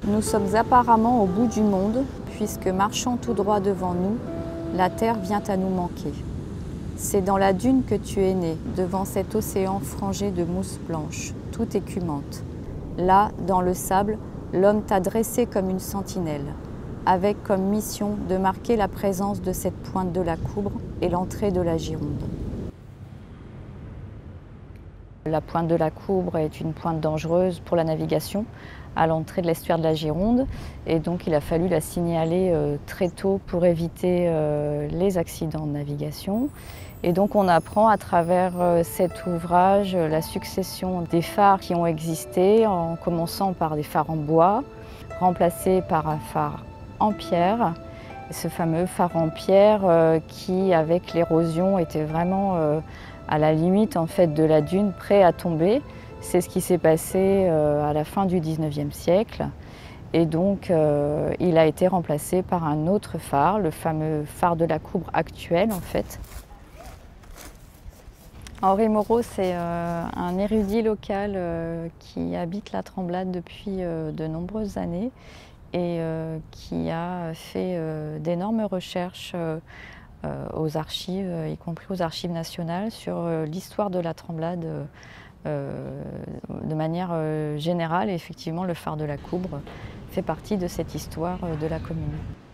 Nous sommes apparemment au bout du monde, puisque marchant tout droit devant nous, la terre vient à nous manquer. C'est dans la dune que tu es né, devant cet océan frangé de mousse blanche, toute écumante. Là, dans le sable, l'homme t'a dressé comme une sentinelle, avec comme mission de marquer la présence de cette pointe de la Coubre et l'entrée de la Gironde. La pointe de la Coubre est une pointe dangereuse pour la navigation à l'entrée de l'estuaire de la Gironde, et donc il a fallu la signaler très tôt pour éviter les accidents de navigation. Et donc on apprend à travers cet ouvrage la succession des phares qui ont existé, en commençant par des phares en bois, remplacés par un phare en pierre. Ce fameux phare en pierre qui, avec l'érosion, était vraiment à la limite en fait, de la dune, prêt à tomber. C'est ce qui s'est passé à la fin du XIXe siècle. Et donc, il a été remplacé par un autre phare, le fameux phare de la Coubre actuel, en fait. Henri Moreau, c'est un érudit local qui habite la Tremblade depuis de nombreuses années et qui a fait d'énormes recherches aux archives, y compris aux archives nationales, sur l'histoire de la Tremblade de manière générale. Et effectivement, le phare de la Coubre fait partie de cette histoire de la commune.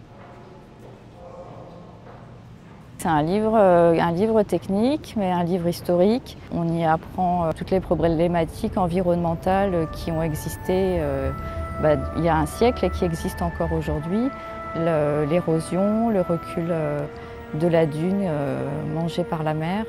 C'est un livre technique, mais un livre historique. On y apprend toutes les problématiques environnementales qui ont existé il y a un siècle et qui existent encore aujourd'hui. L'érosion, le recul de la dune mangée par la mer.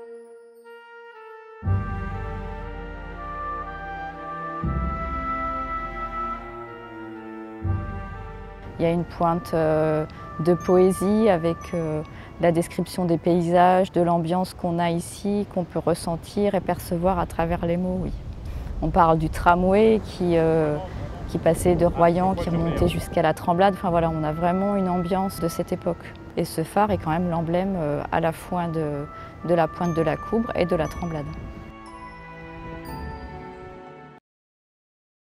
Il y a une pointe de poésie avec la description des paysages, de l'ambiance qu'on a ici, qu'on peut ressentir et percevoir à travers les mots. Oui. On parle du tramway qui passait de Royan, qui remontait jusqu'à la Tremblade. Enfin voilà, on a vraiment une ambiance de cette époque. Et ce phare est quand même l'emblème à la fois de la pointe de la Coubre et de la Tremblade.